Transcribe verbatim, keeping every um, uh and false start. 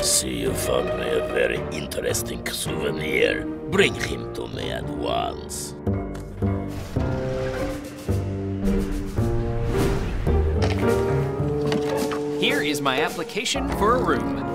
See, you found me a very interesting souvenir. Bring him to me at once. Here is my application for a room.